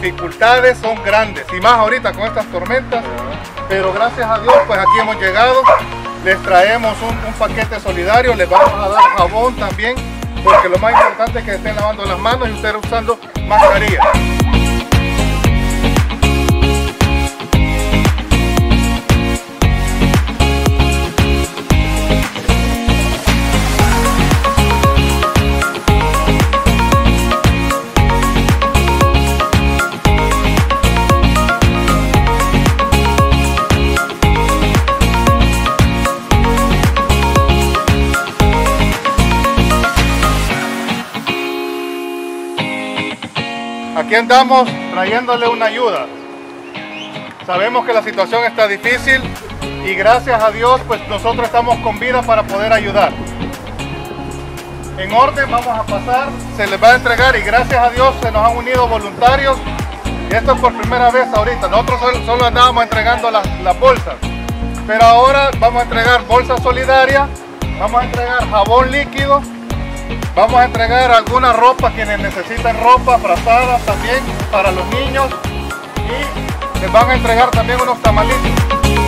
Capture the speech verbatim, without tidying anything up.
dificultades son grandes, y más ahorita con estas tormentas, pero gracias a Dios pues aquí hemos llegado. Les traemos un, un paquete solidario, les vamos a dar jabón también, porque lo más importante es que estén lavando las manos y ustedes usando mascarilla. Aquí andamos trayéndole una ayuda. Sabemos que la situación está difícil y gracias a Dios pues nosotros estamos con vida para poder ayudar. En orden vamos a pasar, se les va a entregar y gracias a Dios se nos han unido voluntarios. Y esto es por primera vez ahorita. Nosotros solo, solo andábamos entregando las, las bolsas. Pero ahora vamos a entregar bolsas solidarias, vamos a entregar jabón líquido. Vamos a entregar alguna ropa, quienes necesitan ropa, frazadas también para los niños, y les van a entregar también unos tamalitos.